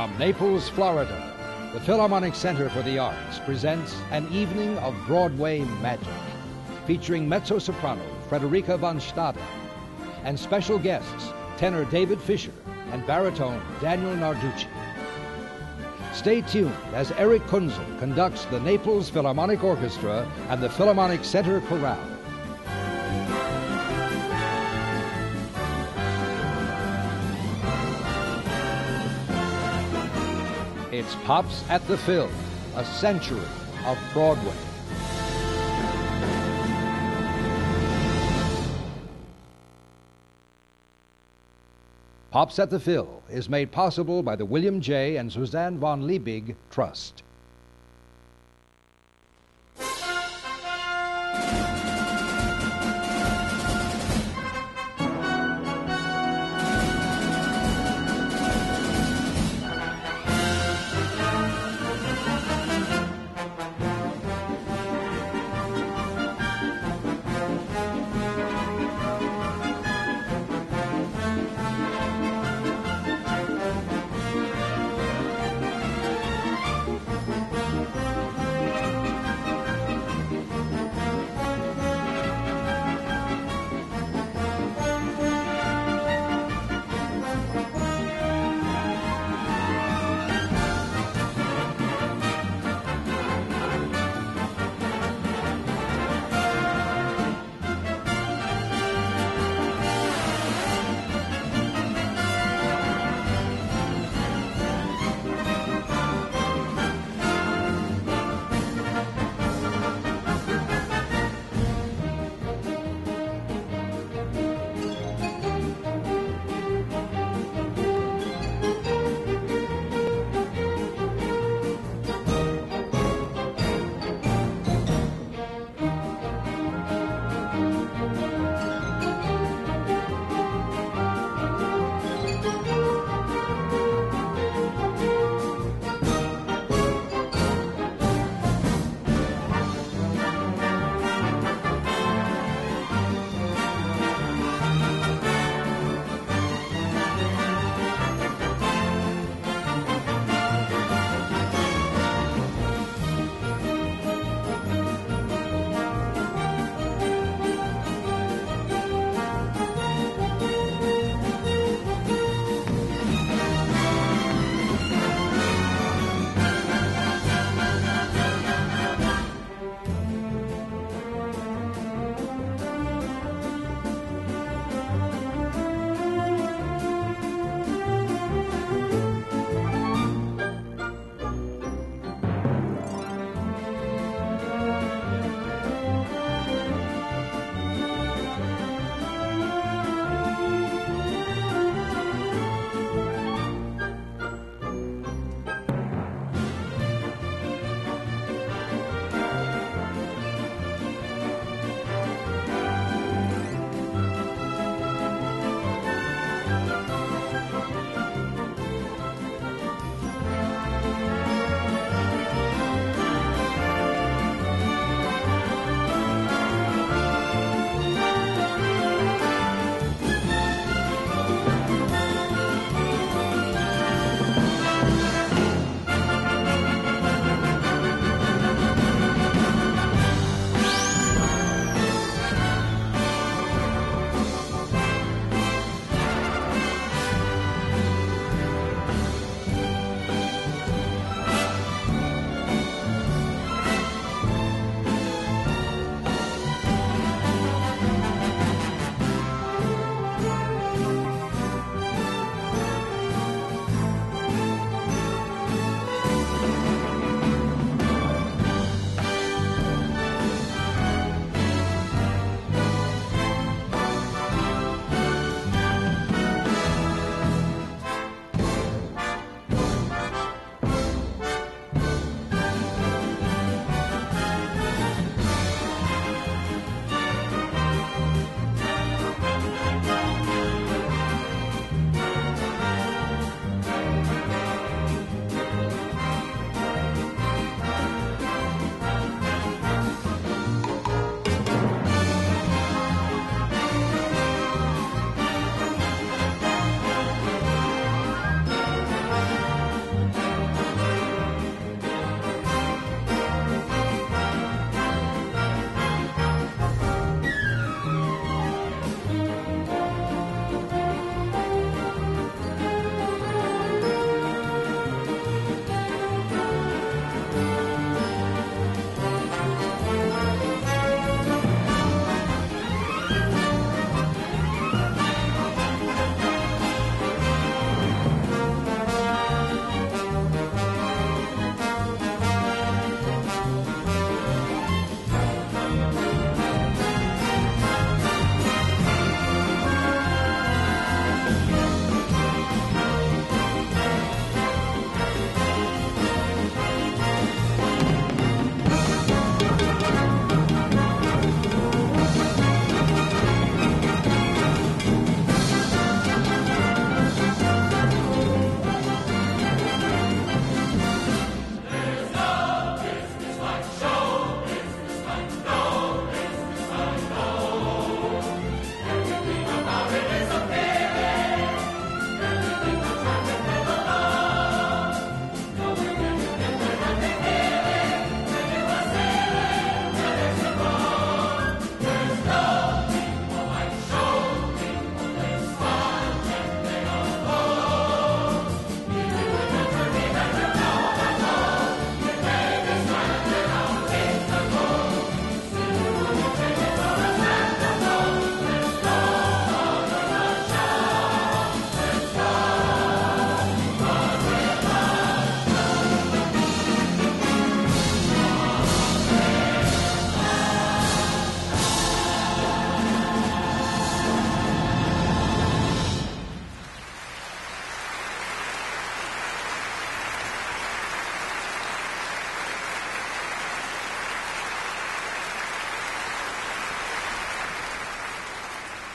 From Naples, Florida, the Philharmonic Center for the Arts presents an evening of Broadway magic, featuring mezzo-soprano Frederica von Stade and special guests tenor David Fisher and baritone Daniel Narducci. Stay tuned as Eric Kunzel conducts the Naples Philharmonic Orchestra and the Philharmonic Center Chorale. It's Pops at the Phil, a century of Broadway. Pops at the Phil is made possible by the William J. and Suzanne von Liebig Trust.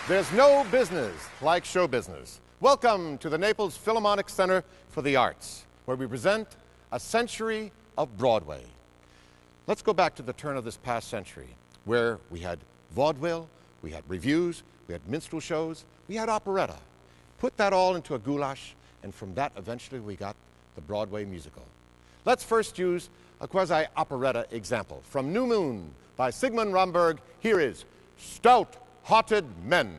There's no business like show business. Welcome to the Naples Philharmonic Center for the Arts, where we present A Century of Broadway. Let's go back to the turn of this past century, where we had vaudeville, we had revues, we had minstrel shows, we had operetta. Put that all into a goulash, and from that eventually we got the Broadway musical. Let's first use a quasi-operetta example. From New Moon by Sigmund Romberg, here is Stout-Hearted Men.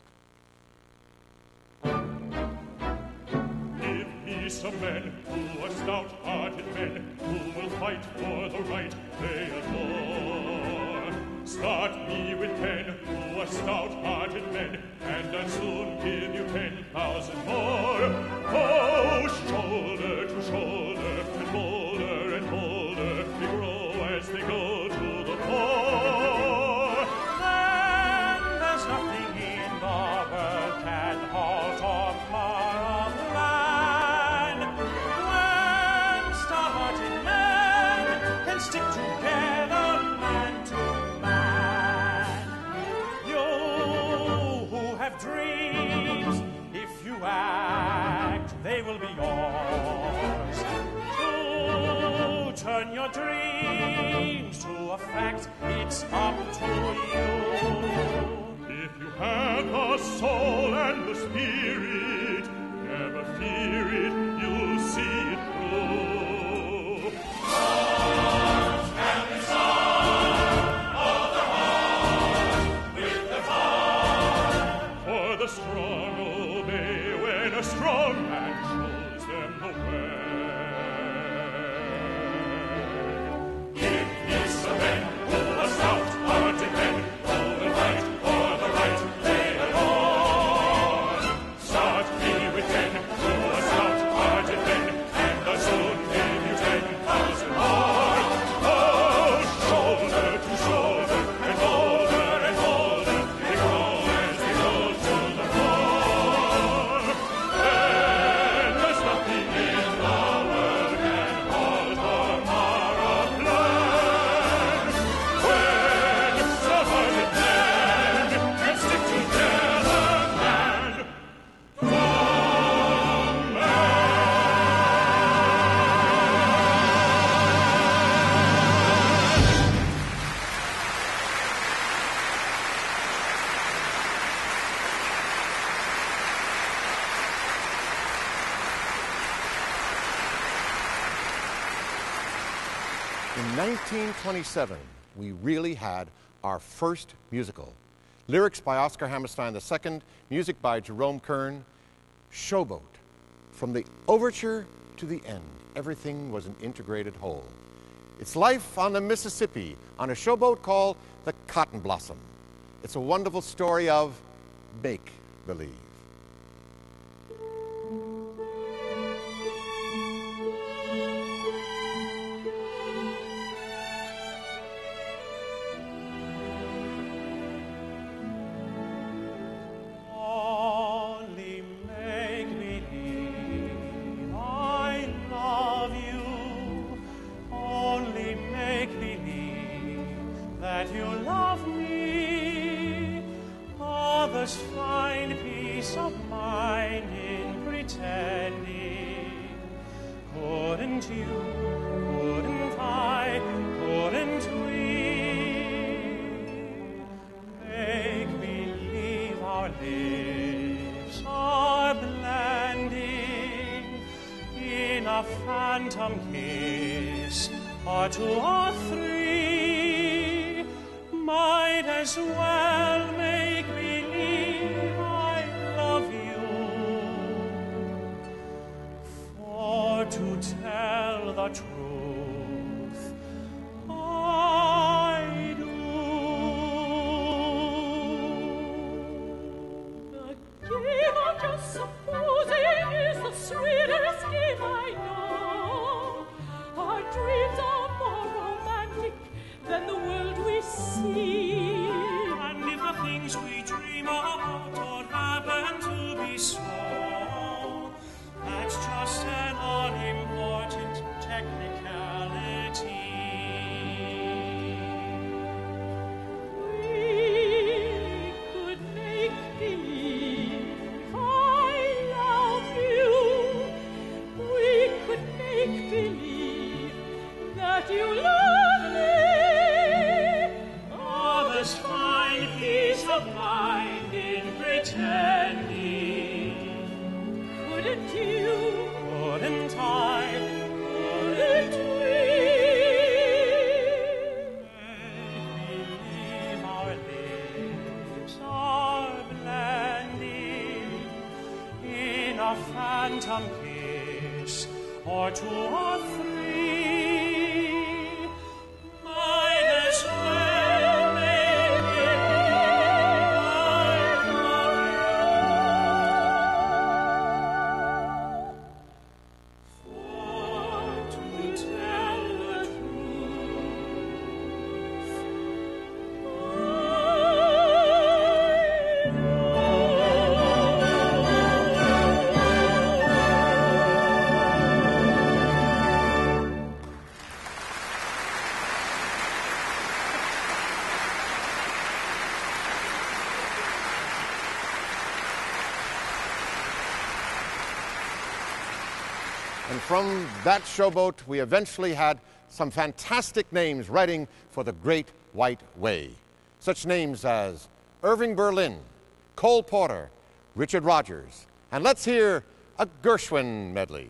Give me some men who are stout-hearted men, who will fight for the right they adore. Start me with 10 who are stout-hearted men, and I'll soon give you 10,000 more. Oh, shoulder to shoulder, and bolder, they grow as they go to the fore. Then there's nothing in the world can halt or mar a plan. When stout-hearted men can stick together man to man. You who have dreams, if you act, they will be yours. To turn your dreams to a fact, it's up to you. If you have the soul and the spirit, never fear it, you'll see it through. Arms and the song of the heart with the fire. For the strong obey when a strong man shows them the way. Give me some men who are stout-hearted men, who will fight for the right they adore. Start me with 10 who are stout-hearted men, and I'll soon give you 10,000 more. Oh, shoulder to shoulder, and bolder, they grow as they go to the fore. And there's nothing in the world can halt or mar a plan. When stout-hearted men can stick together hand from man. In 1927, we really had our first musical. Lyrics by Oscar Hammerstein II, music by Jerome Kern, Showboat. From the overture to the end, everything was an integrated whole. It's life on the Mississippi on a showboat called the Cotton Blossom. It's a wonderful story of make-believe. Only make believe I love you. Only make believe that you love me. Others find peace of mind in pretending. Couldn't you? Couldn't I? Couldn't we? Make believe our lips are blending in a phantom kiss, or 2 or 3. Might as well make believe I love you. For to tell the truth, I do. The game of just supposing is the sweetest game I know. Our dreams are more romantic than the world we see. And if the things we dream about don't happen to be so, that's just an unimportant technicality. that you love me. Others find peace of mind in pretending. Couldn't you? Couldn't I? Couldn't we? Make believe our lips are blending in a phantom kiss or two or three. Might as well make believe I love you. For to tell the And from that showboat, we eventually had some fantastic names writing for the Great White Way. Such names as Irving Berlin, Cole Porter, Richard Rogers. And let's hear a Gershwin medley.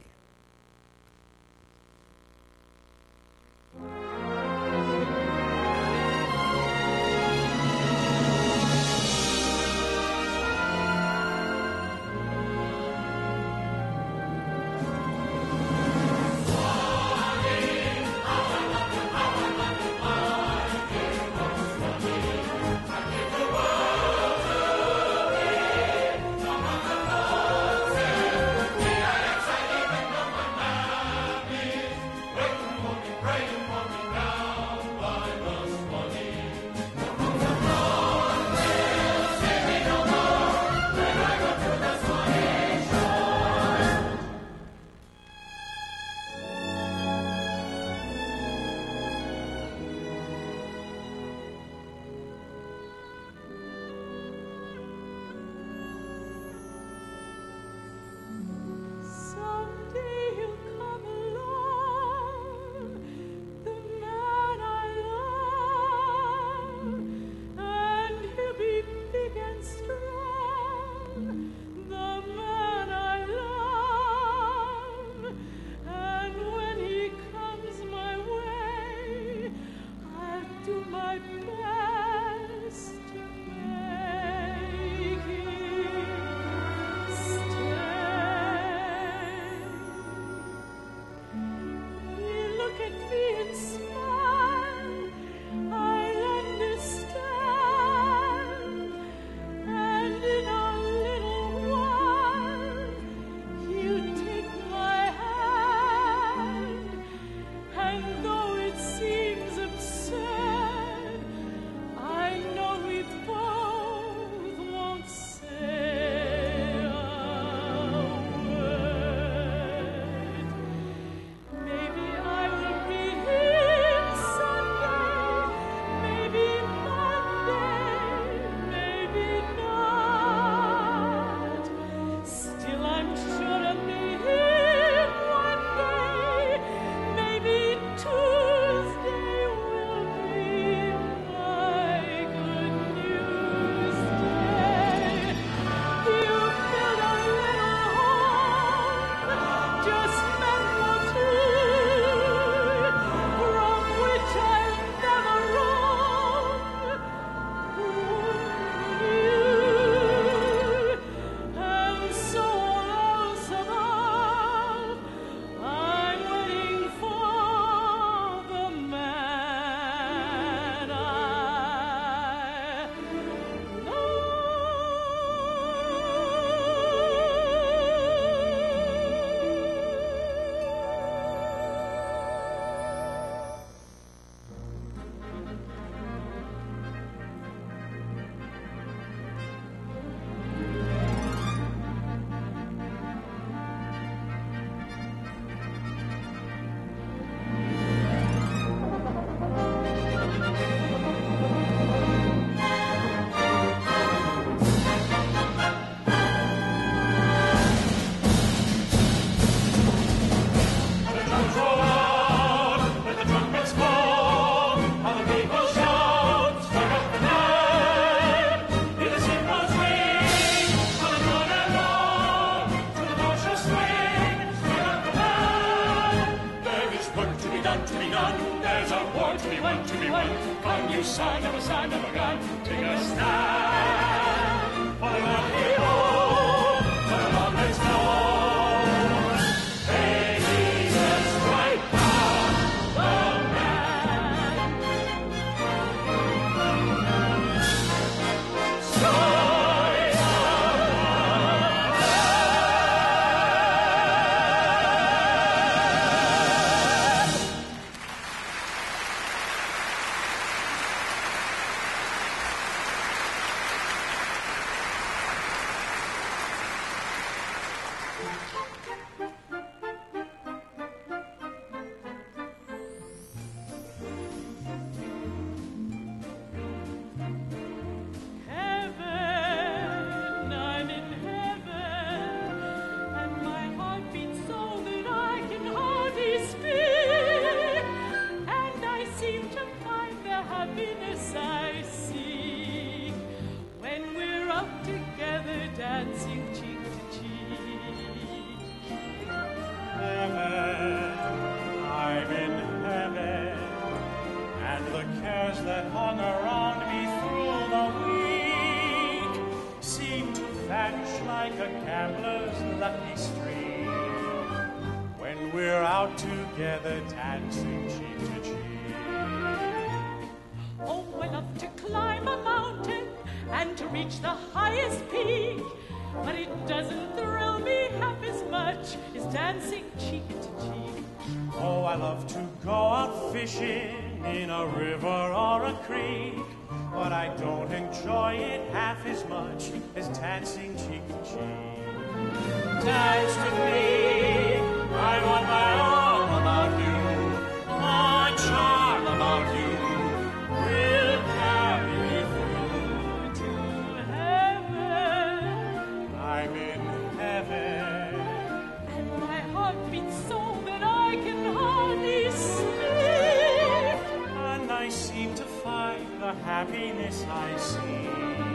done, to be done. There's a war to be won, to be won. Come, you son of a gun, take a stand for the lovely home, for the lovely home. Hey, Jesus, strike down the man. Strike down the Heaven, I'm in heaven, and my heart beats so that I can hardly speak, and I seem to find the happiness I seek when we're up together dancing cheek to cheek. Heaven, I'm in heaven, and the cares that hung around me through the week seem to vanish like a gambler's lucky streak when we're out together dancing cheek to cheek. Oh, I love to climb a mountain and to reach the highest peak, but it doesn't thrill me half as much as dancing cheek to cheek. Oh, I love to go out fishing in a river or a creek, but I don't enjoy it half as much as dancing cheek to cheek. Dance with me, I want my all about you, my charm about you will carry me through To heaven, I'm in heaven, and my heart beats so that I can hardly sleep. and I seem to find the happiness I see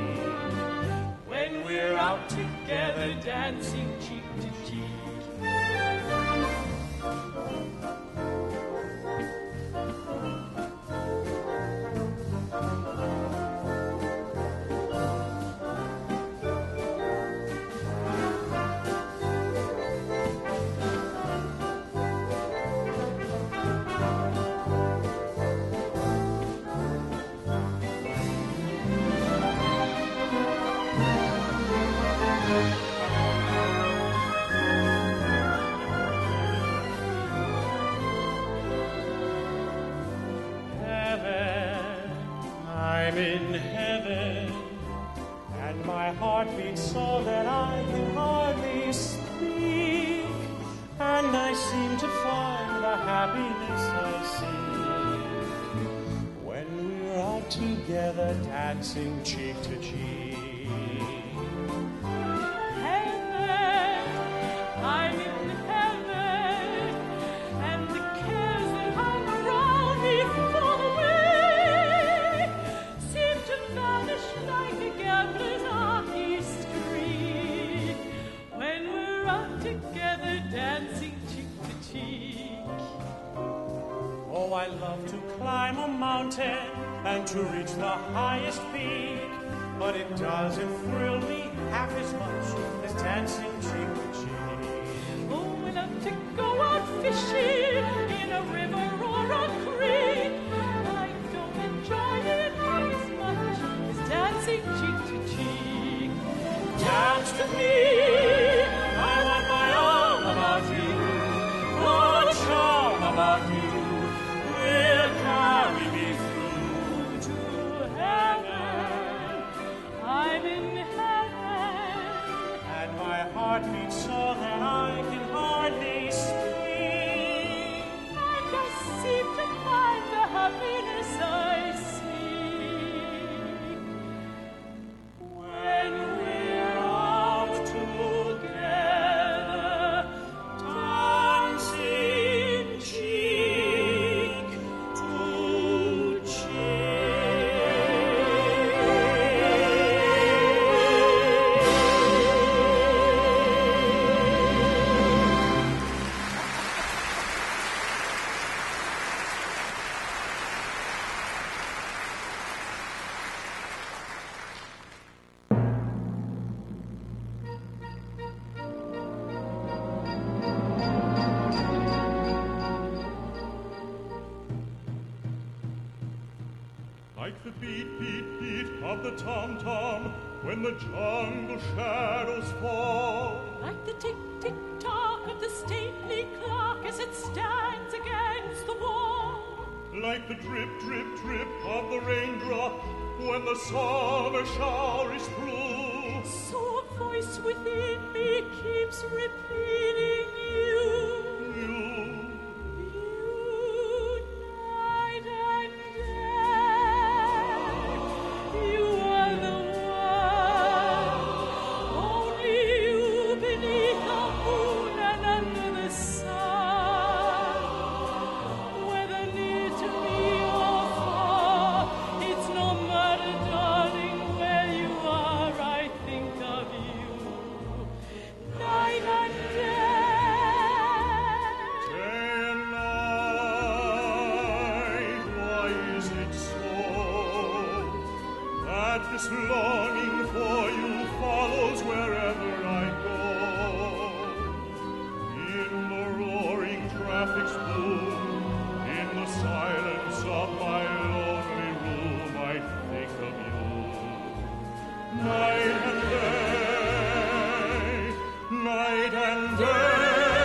When we're out together dancing cheek to cheek. heaven. I'm in heaven, and my heart beats so that I can hardly speak, and I seem to find the happiness I seek when we're out together dancing cheek to cheek. Heaven, I'm in heaven, and the cares that hung around me fall away, seem to vanish like a gambler's hockey streak when we're out together dancing cheek to cheek. Oh, I love to climb a mountain and to reach the highest peak, but it doesn't thrill me half as much as dancing cheek to cheek. Oh, I love to go out fishing in a river or a creek. I don't enjoy it half as much as dancing cheek to cheek. Dance with me, I want my all about you, your charm about you will carry me through To heaven, I'm in heaven, and my heart the beat, beat, beat of the tom-tom when the jungle shadows fall. Like the tick-tick-tock of the stately clock as it stands against the wall. Like the drip, drip, drip of the raindrop when the summer shower is through. So a voice within me keeps repeating you. Night and day. You are the one. Only you beneath the moon and under the sun. Whether near to me or far, it's no matter, darling, where you are, I think of you. Night and day. Day and night, why is it so that this longing for you follows wherever I go? In the roaring traffic's boom, in the silence of my lonely room, I think of you. Night and day, night and day.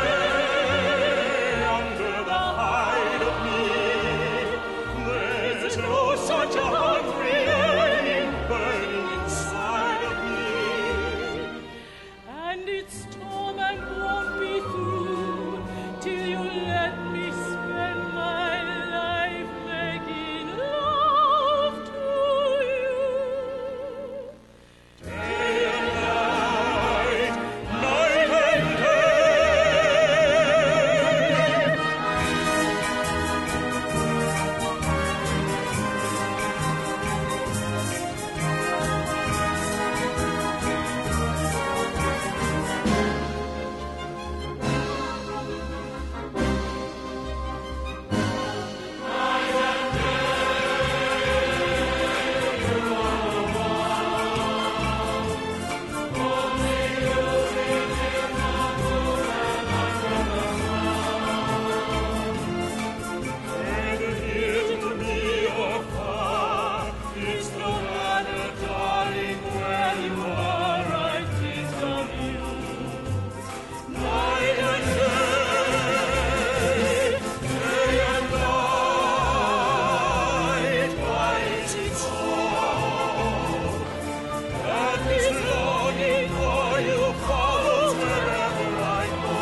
Under the hide of me, there's oh such a hungry yearning burning inside of me. And its torment won't be through till you let me spend my life making love to you. Day and night, night and day. Whether near to me or far, it's no matter, darling, where you are, I think of you. Night and day, day and night, why is it so that this longing for you follows wherever I go?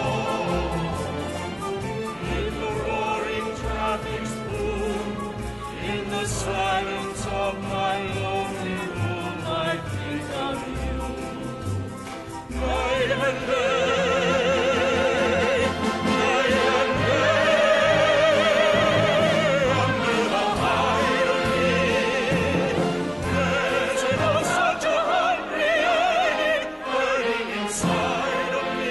In the roaring traffic's boom, in the silence of my lonely room, I think of you. Night and day, night and day, under the hide of me, there's such a hungry yearning burning inside of me.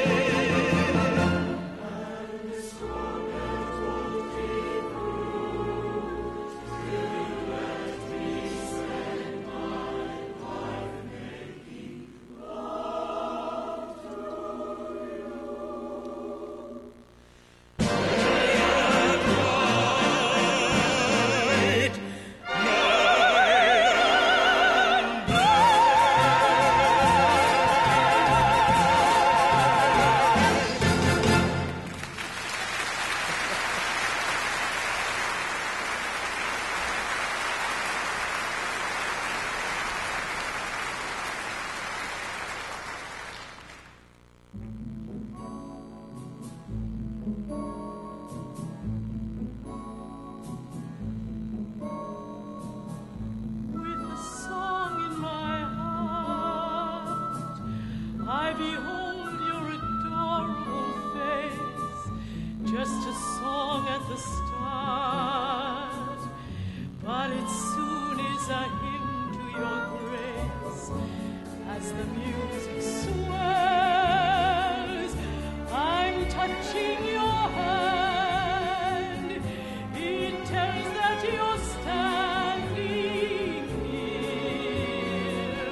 With a song in my heart, I behold your adorable face. Just a song at the start, but it soon is a hymn to your grace. As the music swells, I'm touching your hand. It tells that you're standing near.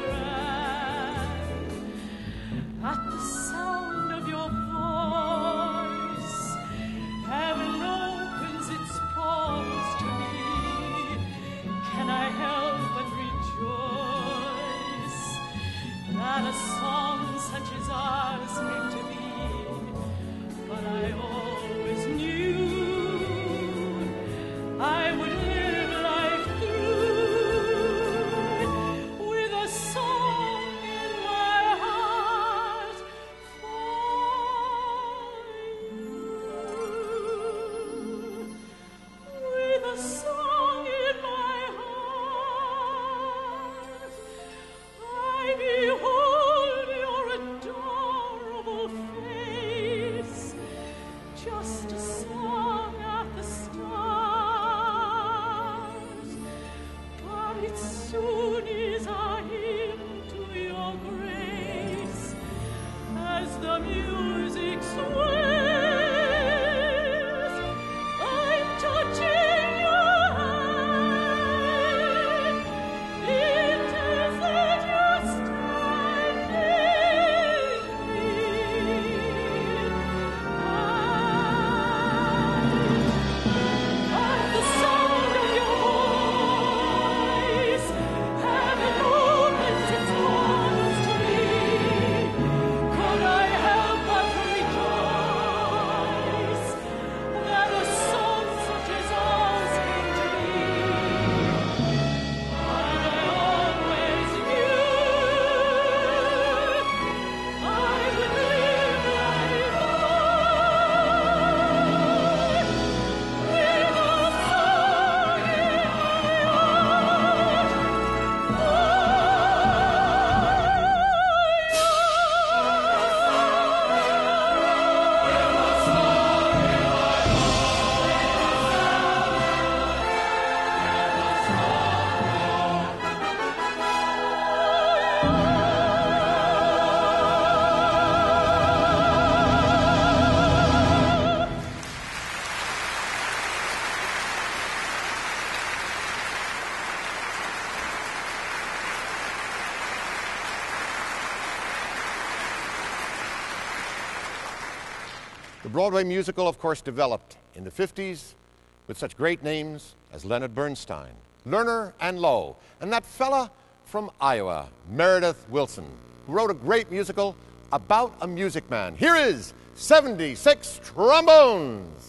And at the sound of your voice, heaven opens its portals to me. Can I help song at the stars, but it soon is a hymn to your grace as the music sways. I'm touching your hand. It is that you're standing near. At the sound of your voice, heaven opens its arms to me. Could I help but rejoice that a song such as ours came to me? And I always knew I would live life on with a song in The Broadway musical, of course, developed in the 50s with such great names as Leonard Bernstein, Lerner and Loewe, and that fella from Iowa, Meredith Willson, who wrote a great musical about a music man. Here is 76 Trombones.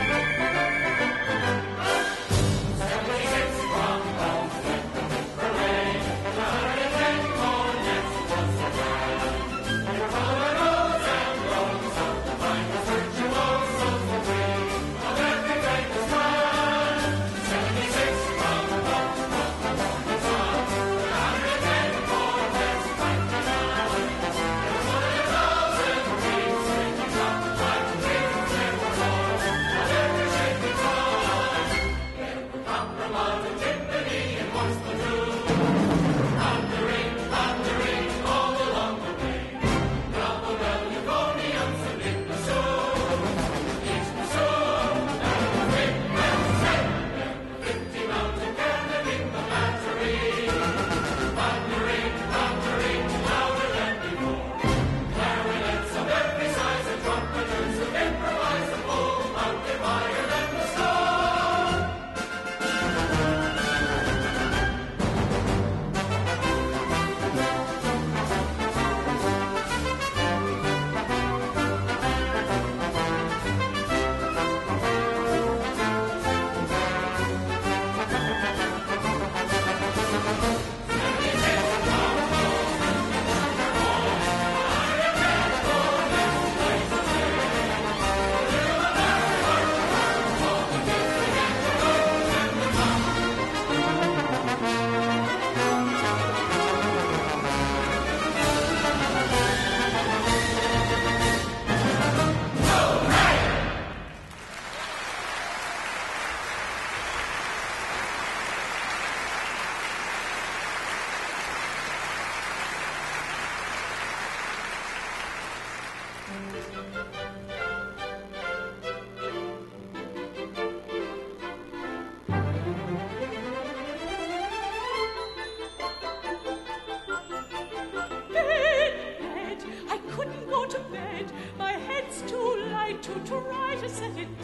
To try to set it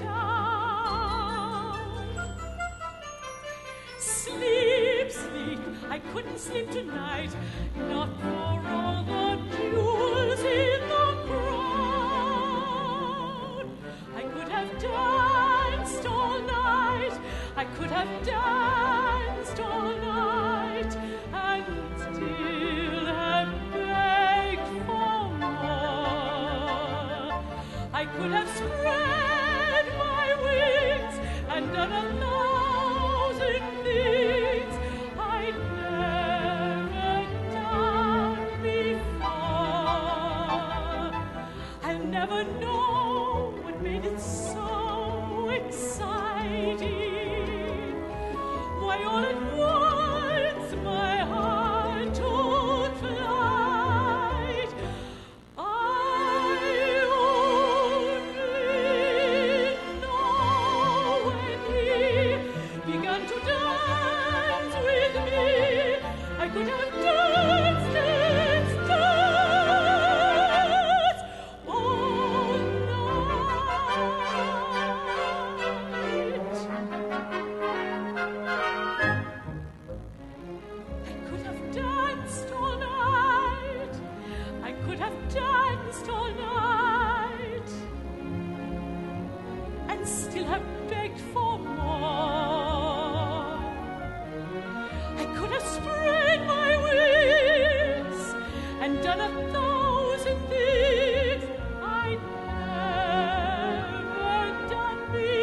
down. Sleep, sleep, I couldn't sleep tonight, not for all the jewels in the crown. I could have danced all night, I could have danced all night, and still have begged for more. I could have spread my wings and done 1,000 things I'd never done before. I'll never know what made it so, still have begged for more. I could have spread my wings and done 1,000 things I'd never done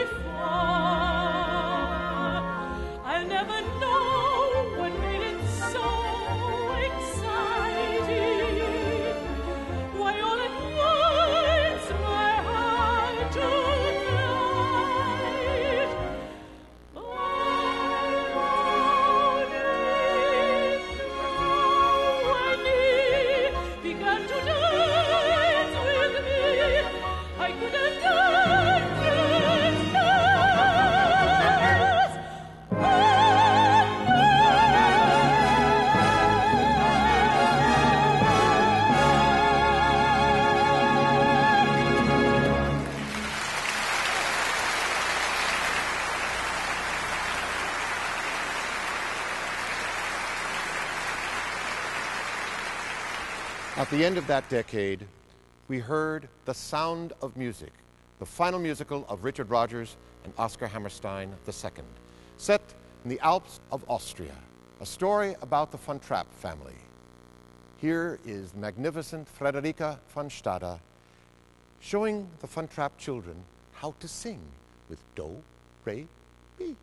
before. I'll never know what made it so exciting. Why all at once my heart took flight. I when he began to dance with me, I could have danced At the end of that decade, we heard The Sound of Music, the final musical of Richard Rodgers and Oscar Hammerstein II, set in the Alps of Austria, a story about the von Trapp family. Here is magnificent Friederike von Stade showing the von Trapp children how to sing with do, re, mi.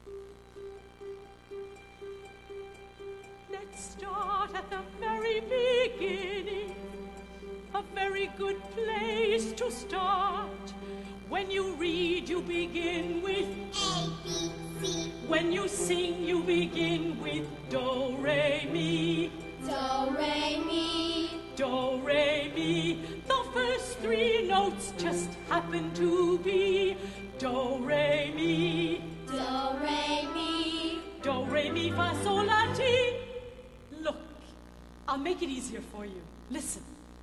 Let's start at the very beginning. A very good place to start. When you read, you begin with A, B, C. When you sing, you begin with do, re, mi. Do, re, mi. Do, re, mi. The first 3 notes just happen to be do, re, mi. Do, re, mi. Do, re, mi, fa, sol, la, ti. Look, I'll make it easier for you. Listen.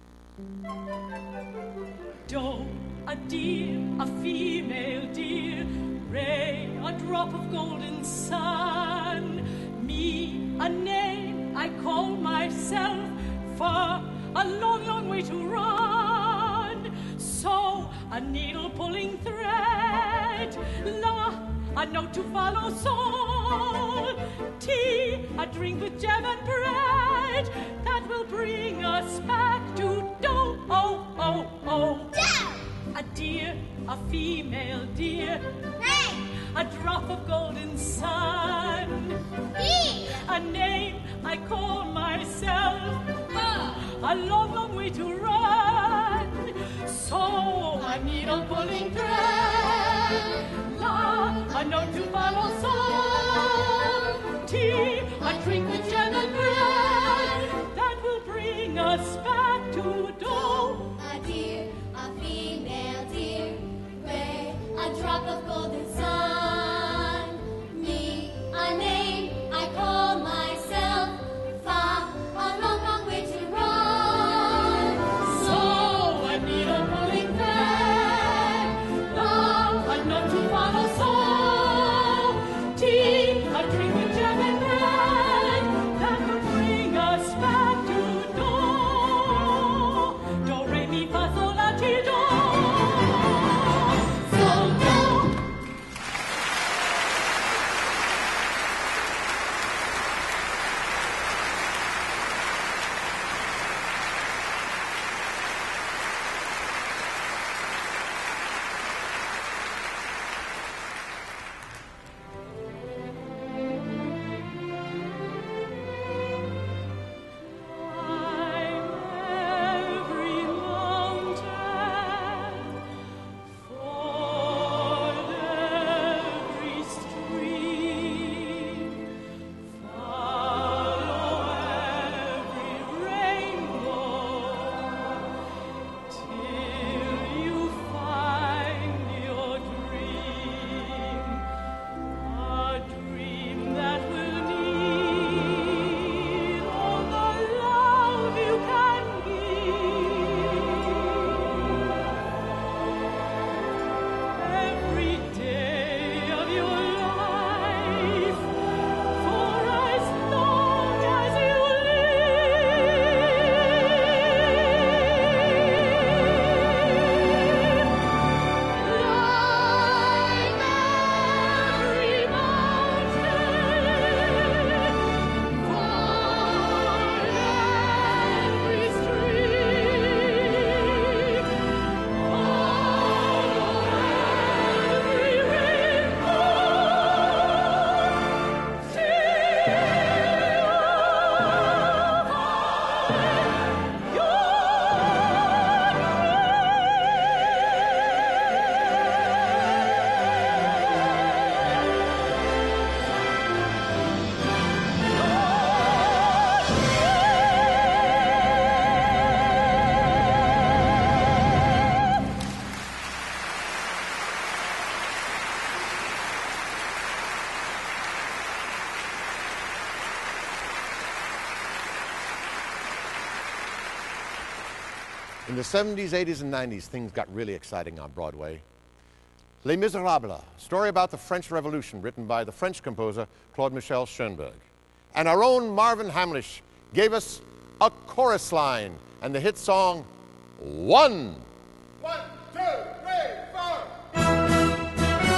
Do, a deer, a female deer. Re, a drop of golden sun. Mi, a name I call myself. Fa, a long, long way to run. So, a needle pulling thread. La, a note to follow. Sol, tea, a drink with jam and bread. That will bring us back to do, oh, oh, oh. Do, A deer, a female deer. re, A drop of golden sun. mi. A name I call myself. Fa, A long, long way to run. So, a needle pulling thread. La, a note to follow. Sol, tea, a drink with jam and bread. That will bring us back to do. a deer, a female deer. Re, a drop of golden sun. Mi, a name I call myself. Fa, a long, long way to run. So, a needle pulling thread. La, a note to follow. Sol, tea, a drink with jam and bread. That will bring us back to do. Do, re, mi, fa, sol, la, ti, do. So do, In the 70s, 80s, and 90s, things got really exciting on Broadway. Les Miserables, a story about the French Revolution, written by the French composer Claude Michel Schoenberg. And our own Marvin Hamlisch gave us a chorus line and the hit song, One. 1, 2, 3, 4.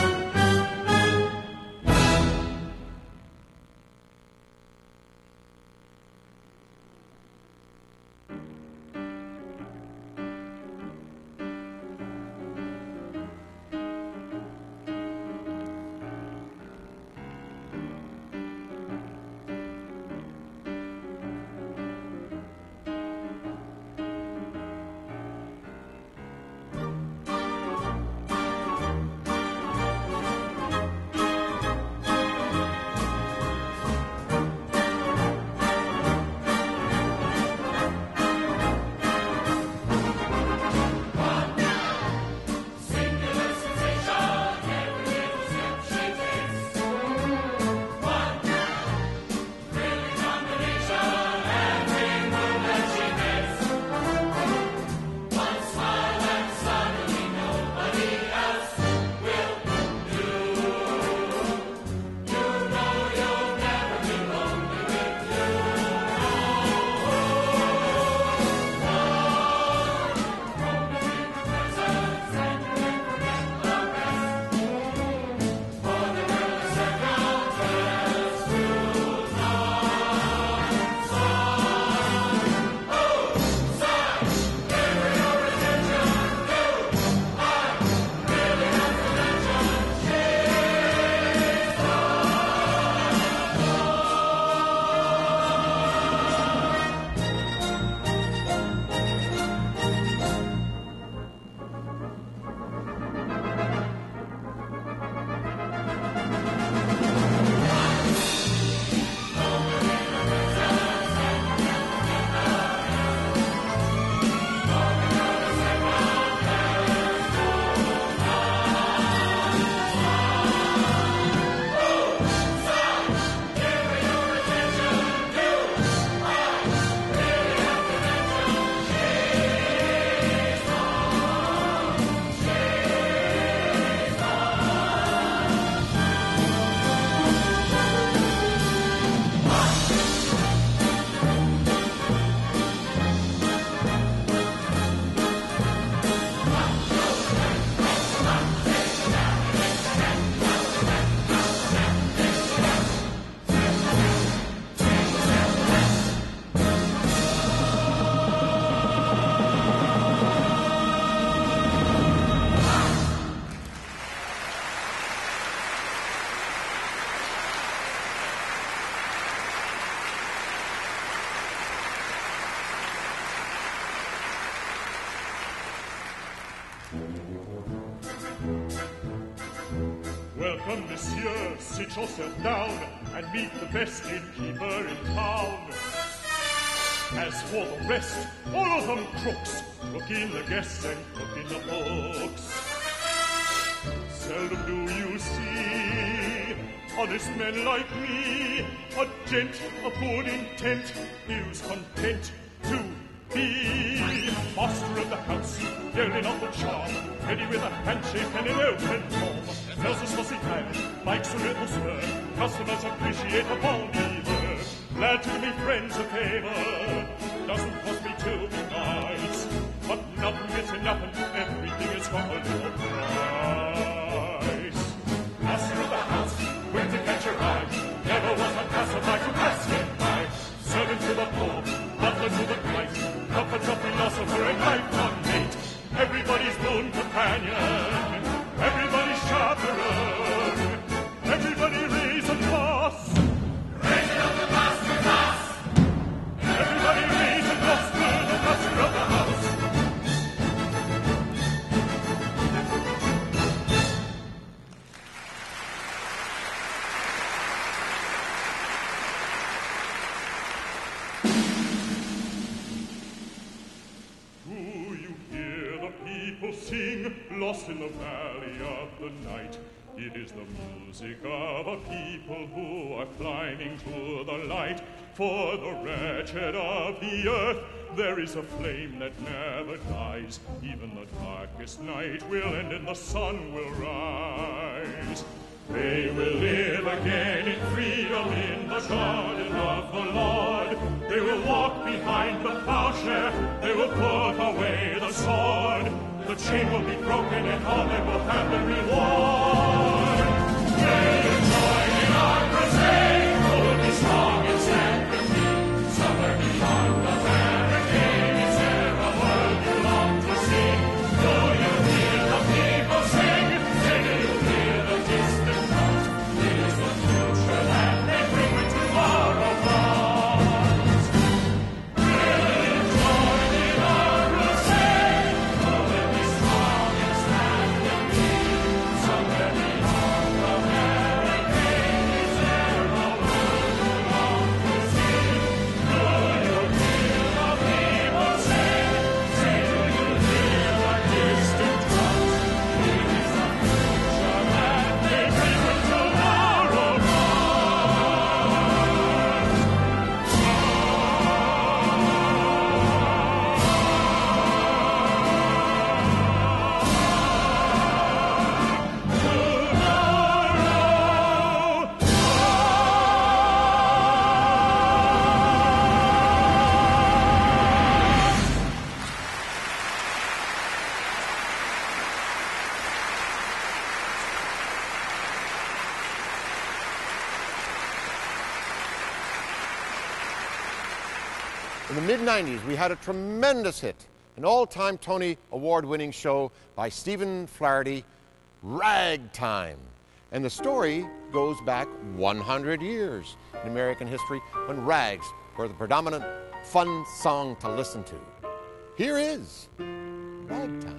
Welcome, monsieur, sit yourself down and meet the best innkeeper in town. As for the rest, all of them crooks, cooking the guests and cooking the books. Seldom do you see honest men like me, a gent of good intent, is content to be master of the house, yelling off the charm, ready with a handshake and an open palm. Smells a saucy hand, likes a little stir, customers appreciate a bon vivre. Glad to be friends a favor, doesn't cost me to be nice, but nothing gets nothing, everything is got a little price. Master of the house, quick to catch your eye, never was a passerby to pass him by. Servant to the poor, butler to the Christ, puppet of philosopher and lifetime mate. Everybody's boon companion, everybody's chaperone, everybody raise a glass. Raise up the master glass. Everybody raise a glass to the master of the house. lost in the valley of the night. It is the music of a people who are climbing to the light. For the wretched of the earth, there is a flame that never dies. Even the darkest night will end and the sun will rise. They will live again in freedom in the garden of the Lord. They will walk behind the plowshare. They will put away the sword. The chain will be broken and all they will have the reward. They will join in our crusade. Who will be strong and stand with me? Somewhere beyond the barricade, is there a world you long to see? Do you hear the people sing? Say, do you hear the distant drums? It is the future that they bring when tomorrow comes. Will you join in our crusade? Who will be strong and stand with me? Somewhere beyond the barricade, is there a world you long to see? Do you hear the people sing? Say, do you hear the distant drums? It is the future that they bring when tomorrow comes. In the mid-90s, we had a tremendous hit, an all-time Tony Award-winning show by Stephen Flaherty, Ragtime. And the story goes back 100 years in American history when rags were the predominant fun song to listen to. Here is Ragtime.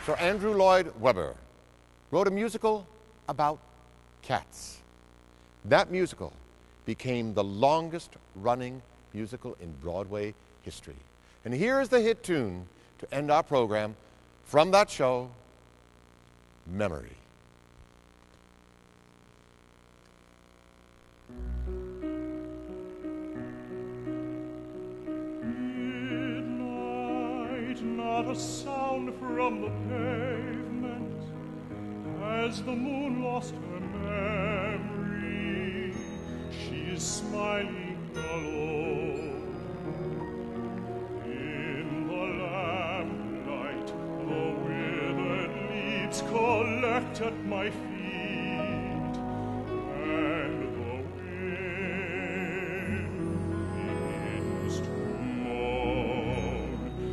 Sir Andrew Lloyd Webber wrote a musical about cats. That musical became the longest running musical in Broadway history. And here is the hit tune to end our program from that show, Memory. Midnight, not a sound from the pavement, as the moon lost her memory. She is smiling alone. In the lamplight, the withered leaves collect at my feet, and the wind begins to moan.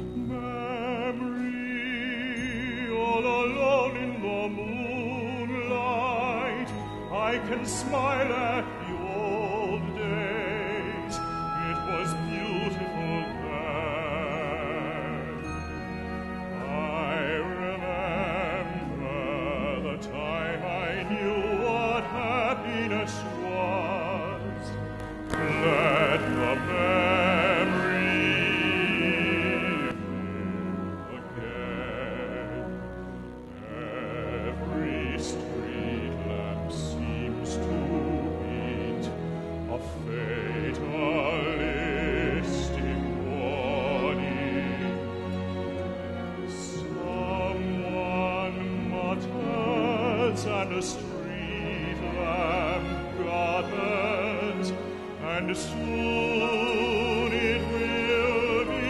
Memory, all alone in the moonlight, I can smile at the old days. It was beautiful then. I remember the time I knew what happiness was. Let the memory live again. Every street lamp seems to beat a fatalistic warning. Someone mutters and a street lamp gathers, and soon it will be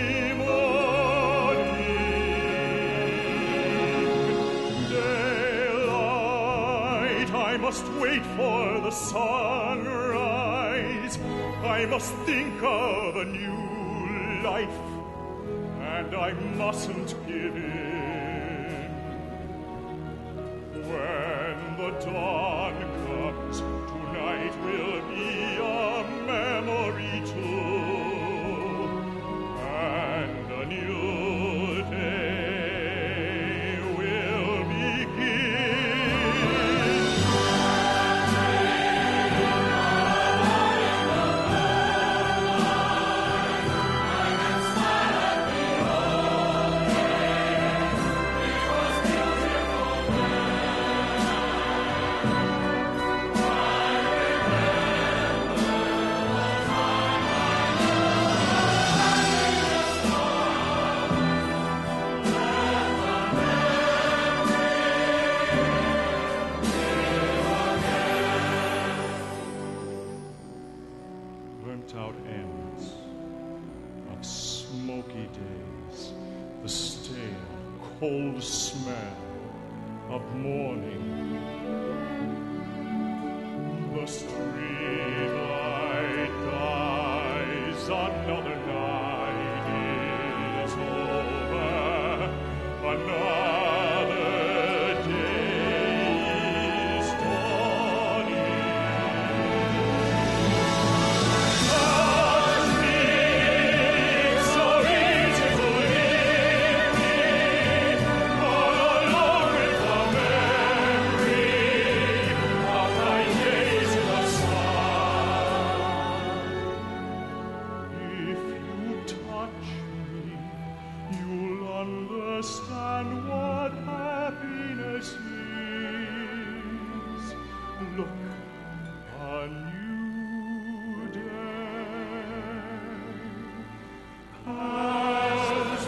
morning. Daylight, I must wait for the sunrise. I must think of a new life, and I mustn't give in. When the dawn comes, tonight will be a memory too, and a new day will begin. Burnt out ends of smoky days, the stale, cold smell of morning. The street light dies, another night is over, another day is dawning. Understand what happiness is. Look, a new day has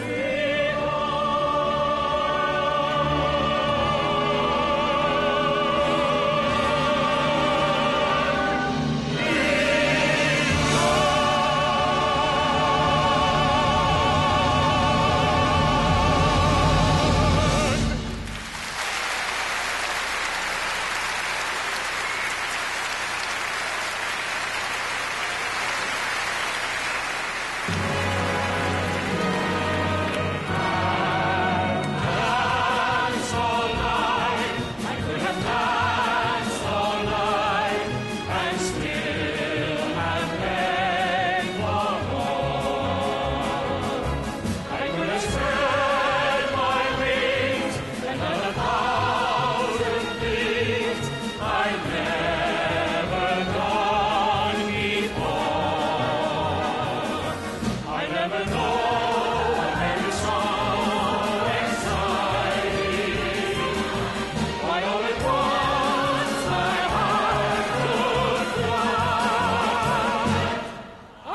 never know what made it so exciting. Why all at once my heart would fly. I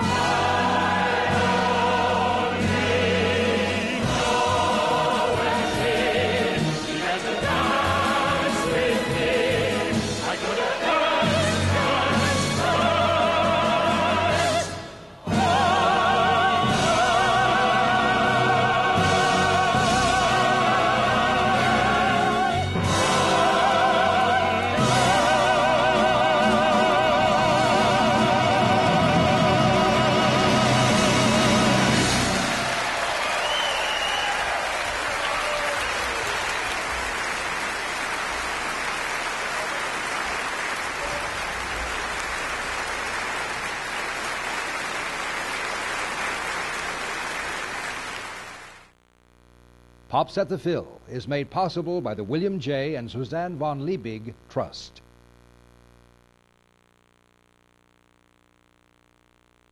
only know when he began to dance with me. I could have Pops at the Phil is made possible by the William J. and Suzanne von Liebig Trust.